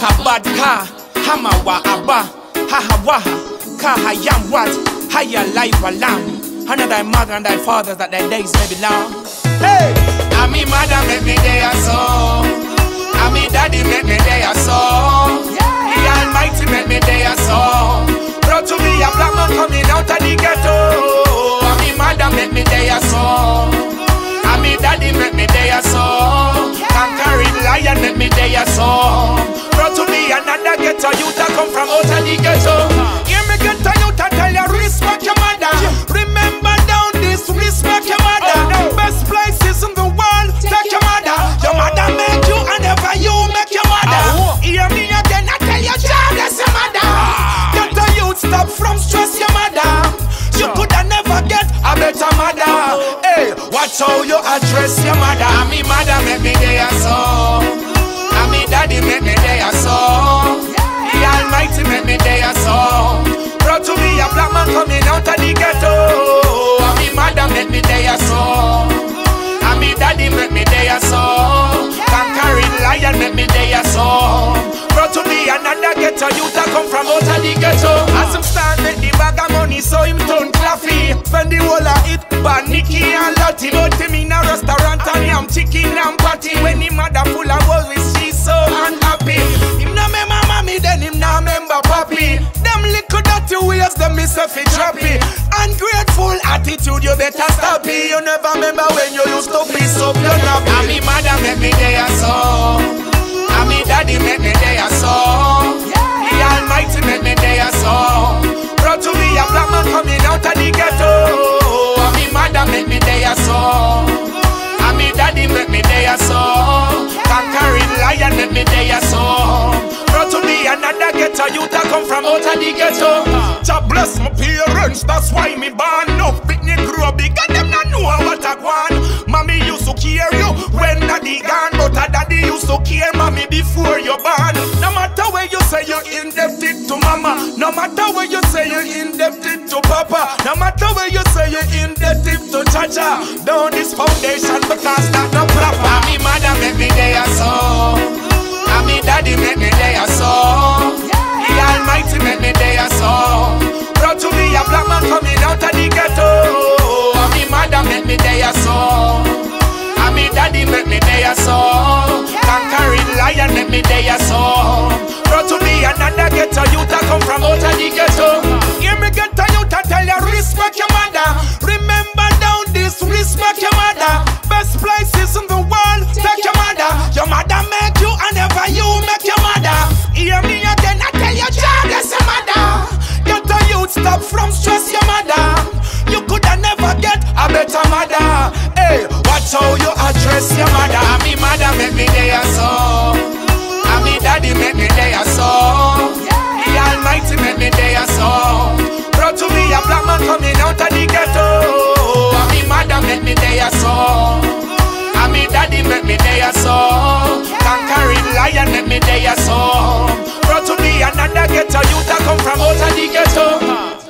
Habadka, Hamawa Abba, Hahawaha, Kahayam what, Haya life alam. Honor thy mother and thy fathers that their days may be long. Hey! Me mother make me there so. Me daddy make me there so. The Almighty make me there so. Brought to me a black man coming out of the ghetto. Me mother make me there so. Me daddy make me there so. Conquering lion make me there so. Brought to me another ghetto youth that come from out of the ghetto. Hear me ghetto youth that tell you respect your mother. Remember down this, respect your mother. Best places in the world, take your mother. Your mother made you and never you make your mother. Hear me again, I tell you, child, bless your mother. Get the youth stop from stress your mother. You coulda never get a better mother. Hey, watch how you address your mother. Me mother make me there so. Me daddy make me there so. The Almighty make me there so. Brought to me a black man coming out of the ghetto. Me mother make me there so. Me daddy make me there so. Conquering lion make me there so. Brought to me another ghetto youth that come from out of the ghetto. As him start make the bag of money, so him turn claffy. Spend the whole of it, but Nicky and Lottie. But him in a restaurant and yam chicken and patty. When him mother full of worries, she's so unhappy. Him no remember mommy, then him no remember papi. Them little dirty ways, them miss a fit trappy. Ungrateful attitude, you better stop it. You never remember when you used to be so pure happy. Me mother make me there so. Me daddy make me there so. The Almighty make me there so. Brought to me a black man coming out of the ghetto. Me mother make me there so. Me daddy make me there so. Conquering lion make me there so. Brought to me another ghetto youth that come from out of the ghetto. God bless my parents, that's why me born. No Pitney grow big and them not know what I want. Mommy used to care you when daddy gone, but a daddy used to care mommy before you born. No matter where you say you're indebted to mama, no matter where you say you're indebted to papa, no matter where you say you're indebted to chacha, down this foundation because that's not proper. Me mother make me there so. Me daddy make me there so. The Almighty make me there so. Brought to me a black man coming out of the ghetto. Me mother make me there so. Me daddy make me there so. Conquering lion make me there so. Brought to me another ghetto youth that come from out of the ghetto. Hear me ghetto youth that tell you respect your mother. Remember down this, respect your mother. Best places in the world, take your mother. Your mother make you and never you make your mother. Hear me again, I tell you, child, bless your mother. Get the youth stop from stress your mother. You coulda never get a better mother. Hey, watch how you address your mother. Me mother make me there so. Me daddy make me there so. The Almighty make me there so. Brought to me a black man coming out of the ghetto. Me mother make me there so. Me daddy make me there so. Conquering lion make me there so. Brought to me another ghetto youth that come from out of the ghetto.